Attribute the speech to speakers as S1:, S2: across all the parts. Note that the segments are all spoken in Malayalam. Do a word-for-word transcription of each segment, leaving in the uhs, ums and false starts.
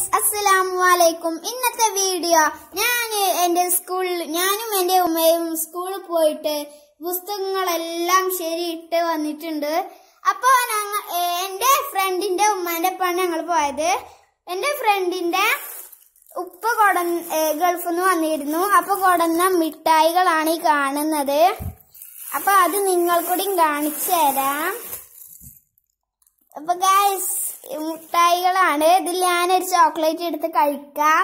S1: Assalamualaikum. ഇന്നത്തെ വീഡിയോ ഞാൻ എൻ്റെ സ്കൂളിൽ ഞാനും എൻ്റെ ഉമ്മയും സ്കൂളിൽ പോയിട്ട് പുസ്തകങ്ങളെല്ലാം ശരിയിട്ട് വന്നിട്ടുണ്ട്. അപ്പോൾ ഞങ്ങൾ എൻ്റെ ഫ്രണ്ടിന്റെ ഉമ്മാന്റെ ഒപ്പമാണ് ഞങ്ങൾ പോയത്. എൻ്റെ ഫ്രണ്ടിന്റെ ഉപ്പ കൊട ഗൾഫിൽ നിന്ന് വന്നിരുന്നു. അപ്പൊ കൊടന്ന മിഠായികളാണ് ഈ കാണുന്നത്. അപ്പൊ അത് നിങ്ങൾക്കൂടിയും കാണിച്ചു തരാം. അപ്പൊ ഗൈസ് മുട്ടായികളാണ്. ഇതിൽ ഞാനൊരു ചോക്ലേറ്റ് എടുത്ത് കഴിക്കാം.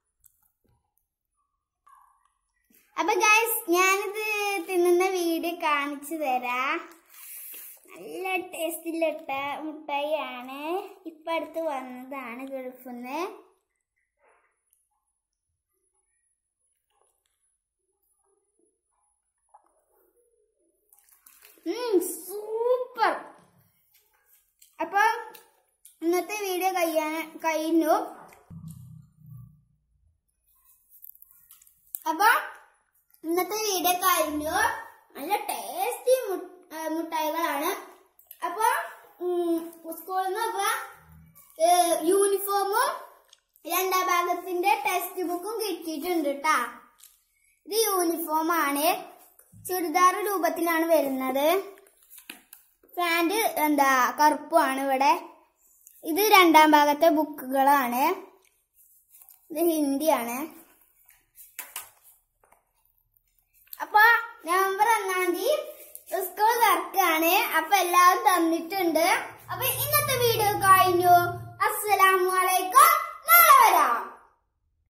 S1: അപ്പൊ ഗൈസ് ഞാനിത് തിന്നുന്ന വീഡിയോ കാണിച്ചു തരാം. നല്ല ടേസ്റ്റിലിട്ട മുട്ടായിയാണ്. ഇപ്പൊ അടുത്ത് വന്നതാണ് ഗൾഫിൽ നിന്ന്. സൂപ്പർ. അപ്പൊ ഇന്നത്തെ വീഡിയോ കഴിയാൻ കഴിഞ്ഞു. അപ്പൊ ഇന്നത്തെ വീഡിയോ കഴിഞ്ഞു. നല്ല ടേസ്റ്റി മുട്ടായികളാണ്. അപ്പൊ സ്കൂളിൽ നിന്ന് അപ്പൊ യൂണിഫോമും രണ്ടാം ഭാഗത്തിന്റെ ടെക്സ്റ്റ് ബുക്കും കിട്ടിയിട്ടുണ്ട് കേട്ടാ. ഇത് യൂണിഫോം ആണ്. ചുരിദാർ രൂപത്തിലാണ് വരുന്നത്. പാന്റ് എന്താ കറുപ്പാണ്. ഇവിടെ ഇത് രണ്ടാം ഭാഗത്തെ ബുക്കുകളാണ്. ഇത് ഹിന്ദിയാണ്. അപ്പൊ നവംബർ ഒന്നാം തീയതി സ്കൂൾ തുറക്കാണ്. അപ്പൊ എല്ലാവരും തന്നിട്ടുണ്ട്. അപ്പൊ ഇന്നത്തെ വീഡിയോ കഴിഞ്ഞു. അസ്സലാമു അലൈക്കും. നാളെ വരാം.